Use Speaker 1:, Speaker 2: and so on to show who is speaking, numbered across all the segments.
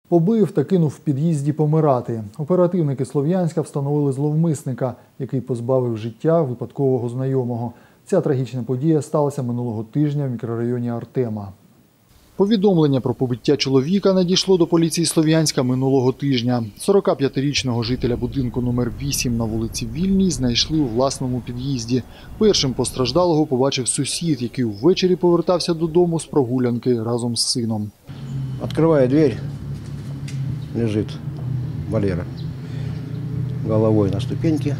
Speaker 1: Побив та кинув в під'їзді помирати. Оперативники Слов'янська встановили зловмисника, який позбавив життя випадкового знайомого. Ця трагічна подія сталася минулого тижня в мікрорайоні Артема. Повідомлення про побиття чоловіка надійшло до поліції Слов'янська минулого тижня. 45-річного жителя будинку номер 8 на вулиці Вільній знайшли у власному під'їзді. Першим постраждалого побачив сусід, який ввечері повертався додому з прогулянки разом з сином.
Speaker 2: Открываю дверь, лежит Валера головой на ступеньке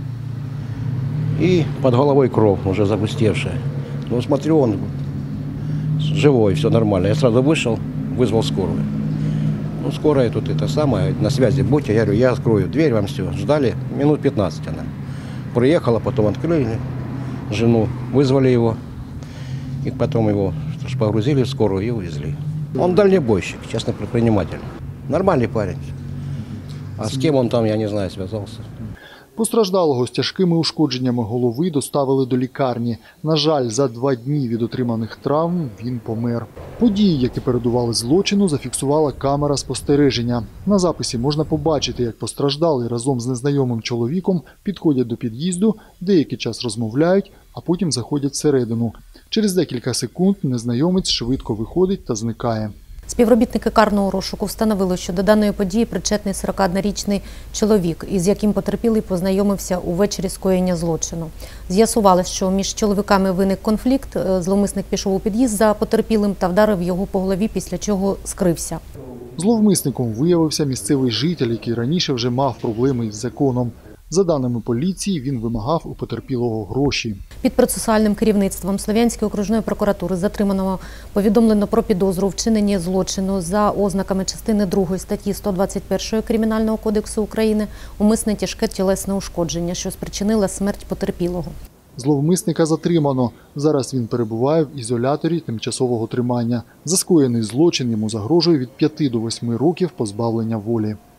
Speaker 2: и под головой кровь, уже загустевшая. Ну, смотрю, он живой, все нормально. Я сразу вышел, вызвал скорую. Ну, скорая тут это самое, на связи будьте. Я говорю, я открою дверь, вам все. Ждали минут 15 она. Приехала, потом открыли жену, вызвали его. И потом его погрузили в скорую и увезли. Он дальнобойщик, частный предприниматель. Нормальный парень. А с кем он там, я не знаю, связался.
Speaker 1: Постраждалого з тяжкими ушкодженнями голови доставили до лікарні. На жаль, за 2 дні від отриманих травм він помер. Події, які передували злочину, зафіксувала камера спостереження. На записі можна побачити, як постраждалий разом з незнайомим чоловіком підходять до під'їзду, деякий час розмовляють, а потім заходять всередину. Через декілька секунд незнайомець швидко виходить та зникає.
Speaker 3: Співробітники карного розшуку встановили, що до даної події причетний 41-річний чоловік, із яким потерпілий познайомився увечері скоєння злочину. З'ясували, що між чоловіками виник конфлікт, зловмисник пішов у під'їзд за потерпілим та вдарив його по голові, після чого скрився.
Speaker 1: Зловмисником виявився місцевий житель, який раніше вже мав проблеми із законом. За даними поліції, він вимагав у потерпілого гроші.
Speaker 3: Під процесуальним керівництвом Слов'янської окружної прокуратури затриманого повідомлено про підозру у вчиненні злочину за ознаками частини 2 статті 121 Кримінального кодексу України «Умисне тяжке тілесне ушкодження», що спричинило смерть потерпілого.
Speaker 1: Зловмисника затримано. Зараз він перебуває в ізоляторі тимчасового тримання. За скоєний злочин йому загрожує від 5 до 8 років позбавлення волі.